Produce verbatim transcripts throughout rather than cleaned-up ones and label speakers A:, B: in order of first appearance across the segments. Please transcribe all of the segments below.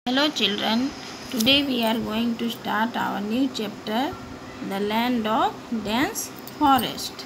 A: Hello children, today we are going to start our new chapter, The Land of Dense Forest.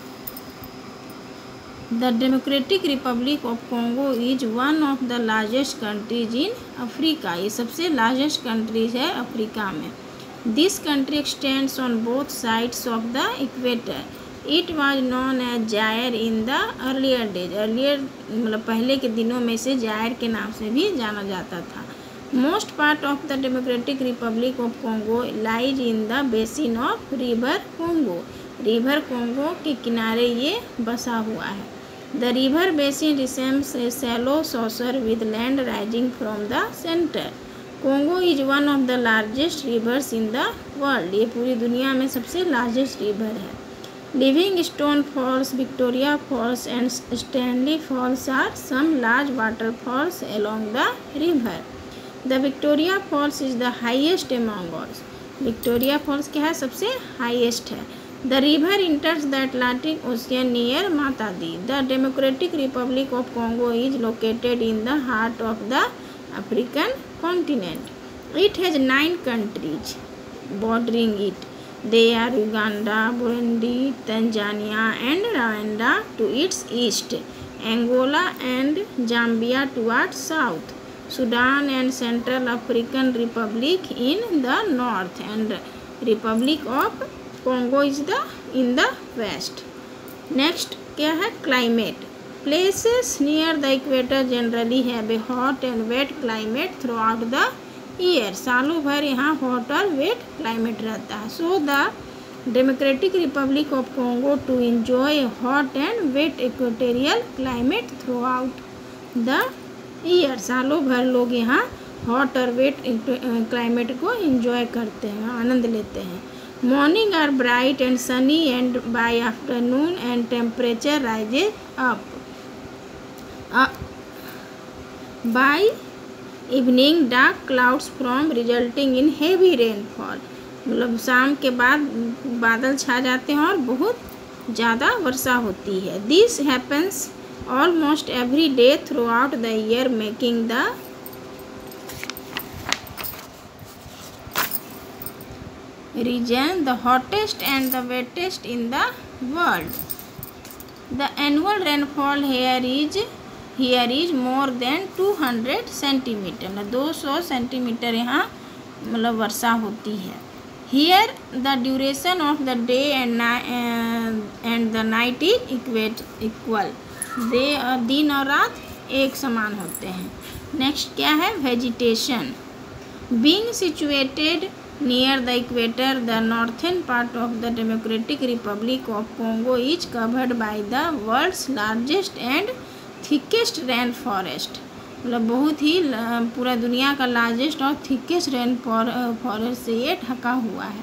A: The Democratic Republic of Congo is one of the largest countries in Africa. ये सबसे largest countries है Africa में. This country extends on both sides of the equator. It was known as Zaire in the earlier days. Earlier मतलब पहले के दिनों में से जायर के नाम से भी जाना जाता था. Most part of the Democratic Republic of Congo lies in the basin of River Congo. River Congo के किनारे ये बसा हुआ है. The river basin resembles a shallow saucer with land rising from the center. Congo is one of the largest rivers in the world. ये पूरी दुनिया में सबसे largest river है. Livingstone Falls, Victoria Falls and Stanley Falls are some large waterfalls along the river. The Victoria Falls is the highest among all. Victoria Falls क्या है सबसे highest है. The river enters the Atlantic Ocean near Matadi. The Democratic Republic of Congo is located in the heart of the African continent. It has nine countries bordering it. They are Uganda, Burundi, Tanzania and Rwanda to its east, Angola and Zambia towards south, Sudan and Central African Republic in the north, and Republic of Congo is the in the west. Next क्या है climate. Places near the equator generally have a hot and wet climate throughout the year. सालों भर यहाँ hot और wet climate रहता है. So the Democratic Republic of Congo to enjoy a hot and wet equatorial climate throughout the year. सालों भर लोग यहाँ हॉट और वेट क्लाइमेट को एंजॉय करते हैं, आनंद लेते हैं. Morning are bright and sunny and by afternoon and temperature rises up. By evening dark clouds from resulting in heavy rainfall. मतलब शाम के बाद बादल छा जाते हैं और बहुत ज़्यादा वर्षा होती है. This happens almost every day throughout the year, making the region the hottest and the wettest in the world. The annual rainfall here is here is more than two hundred centimeter. दो सौ centimetre यहाँ मतलब वर्षा होती है. Here the duration of the day and uh, and the night is equal. दे और दिन और रात एक समान होते हैं. नेक्स्ट क्या है vegetation. Being situated near the equator the northern part of the Democratic Republic of Congo is covered by the world's largest and thickest rain forest. मतलब बहुत ही पूरा दुनिया का लार्जेस्ट और थिकेस्ट रेन फॉरेस्ट से ये ढका हुआ है.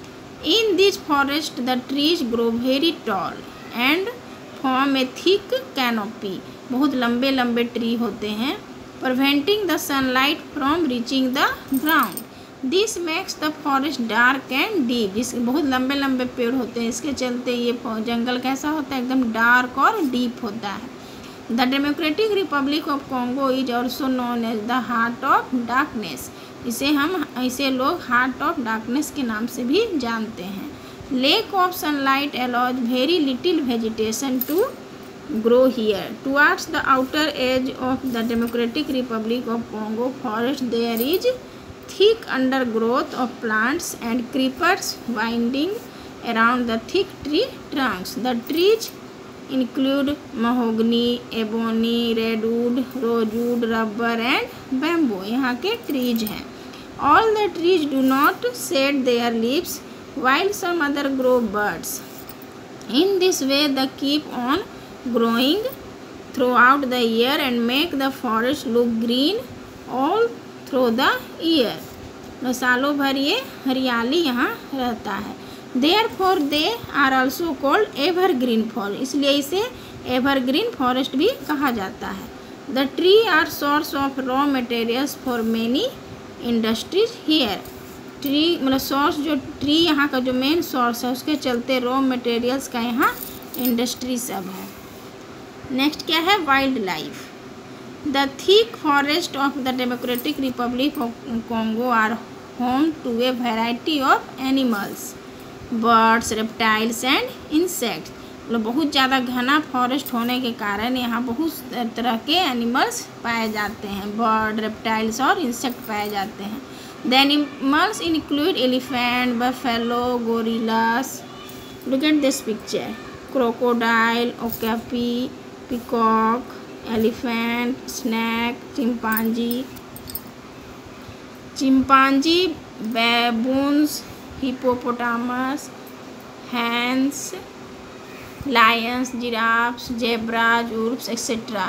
A: In this forest the trees grow very tall and form a thick canopy. बहुत लंबे लंबे ट्री होते हैं. Preventing the sunlight from reaching the ground. This makes the forest dark and deep. इस बहुत लंबे लंबे पेड़ होते हैं, इसके चलते ये जंगल कैसा होता है एकदम डार्क और डीप होता है. The Democratic Republic of Congo is also known as the heart of darkness. इसे हम इसे लोग हार्ट ऑफ डार्कनेस के नाम से भी जानते हैं. Lack of sunlight allows very little vegetation to grow here. Towards the outer edge of the Democratic Republic of Congo forest, there is thick undergrowth of plants and creepers winding around the thick tree trunks. The trees include mahogany, ebony, redwood, rosewood, rubber and bamboo. यहाँ के trees हैं. All the trees do not shed their leaves, while some other grow buds. In this way they keep on growing throughout the year and make the forest look green all through the year. तो सालों भर ये हरियाली यहाँ रहता है. Therefore they are also called evergreen forest. इसलिए इसे evergreen forest भी कहा जाता है. The tree are source of raw materials for many industries here. Tree मतलब सोर्स जो ट्री यहाँ का जो मेन सोर्स है उसके चलते रॉ मटेरियल्स का यहाँ इंडस्ट्री सब है. नेक्स्ट क्या है wildlife. The thick forests of the Democratic Republic of Congo are home to a variety of animals, birds, reptiles and insects. मतलब बहुत ज़्यादा घना फॉरेस्ट होने के कारण यहाँ बहुत तरह के एनिमल्स पाए जाते हैं, बर्ड, रेप्टाइल्स और इंसेक्ट पाए जाते हैं. The animals include elephant, buffalo, gorillas. Look at this picture. Crocodile, okapi, peacock, elephant, snake, chimpanzee, chimpanzee, baboons, hippopotamus, hens, lions, giraffes, zebras, wolves, et cetera.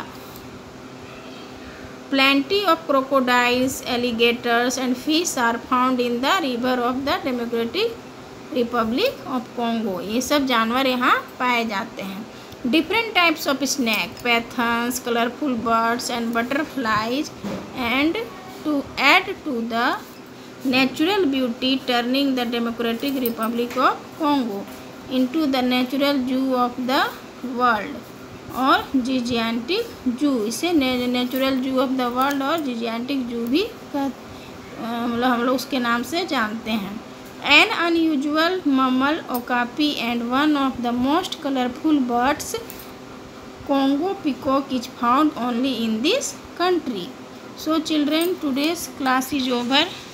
A: Plenty of crocodiles, alligators, and fish are found in the river of the Democratic Republic of Congo. ये सब जानवर यहाँ पाए जाते हैं. Different types of snake, pythons, colorful birds, and butterflies, and to add to the natural beauty, turning the Democratic Republic of Congo into the natural zoo of the world और जिजियांटिक जू. इसे natural zoo of the world और जिजियांटिक जू भी मतलब हम लोग उसके नाम से जानते हैं. An unusual mammal okapi and one of the most colourful birds Congo peacock is found only in this country. So children, today's class is over.